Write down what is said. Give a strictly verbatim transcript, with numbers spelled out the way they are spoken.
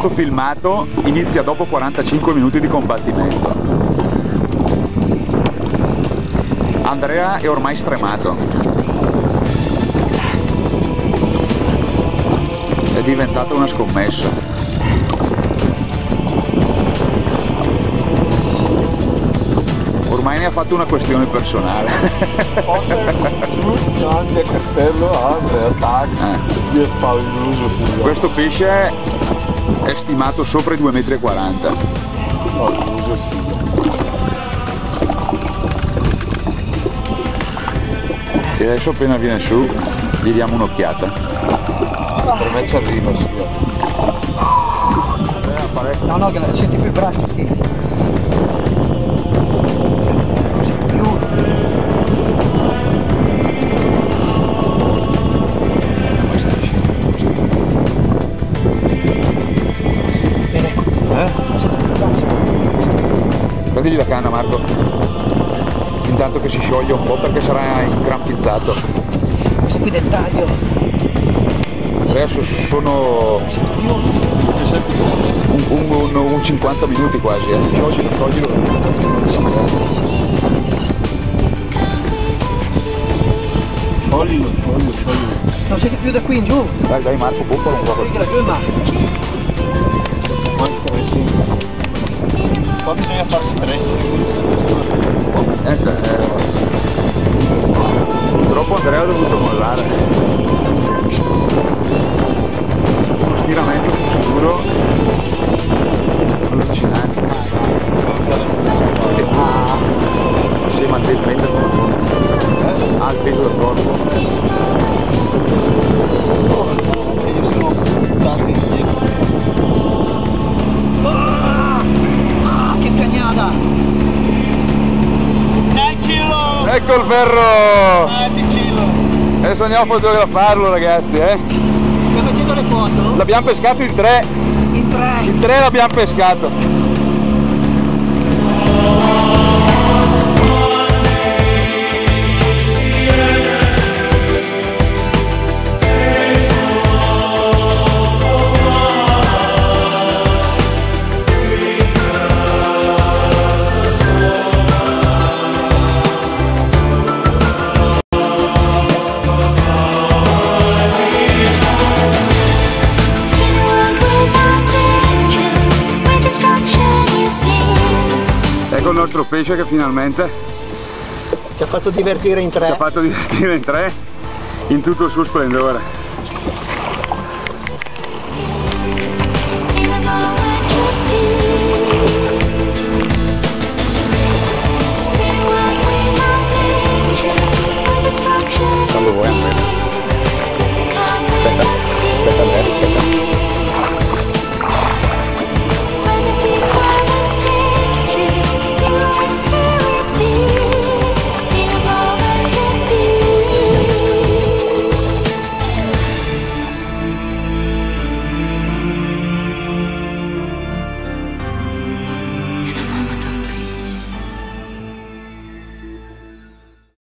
questo filmato inizia dopo quarantacinque minuti di combattimento. Andrea è ormai stremato. È diventata una scommessa. Ormai ne ha fatto una questione personale. Anche a castello, Andrea, tac, io pauroso. Questo pesce è stimato sopra i due virgola quaranta metri. E adesso appena viene su gli diamo un'occhiata. Per me ci arriva, sì. No, no, che senti più i bracci, sì. Senti più. Bene. Eh? Predigli la canna, Marco. Intanto che si scioglie un po' perché sarà incrampizzato. Questo qui del taglio. Adesso sono un, un, un, un cinquanta minuti quasi, eh. Scioglilo, scioglilo. Scioglilo, scioglilo, scioglilo. Non siete più da qui in giù? Dai, dai Marco, pompalo un po' così. Tira giù il mare. Qua bisogna fare stretch. Eh, eh. Purtroppo Andrea ha dovuto mollare. Uno stiramento sicuro allucinante. Ah, sì, ma devi mettere come fondo. Eh? Ha il peso del corpo. Ah, che cagnata! Ecco il ferro! venti chili! Adesso andiamo a fotografarlo ragazzi, eh? Stiamo facendo le foto? L'abbiamo pescato in tre! In tre! In tre l'abbiamo pescato! Ecco il nostro pesce che finalmente Ci ha fatto divertire in tre. ci ha fatto divertire in tre in tutto il suo splendore.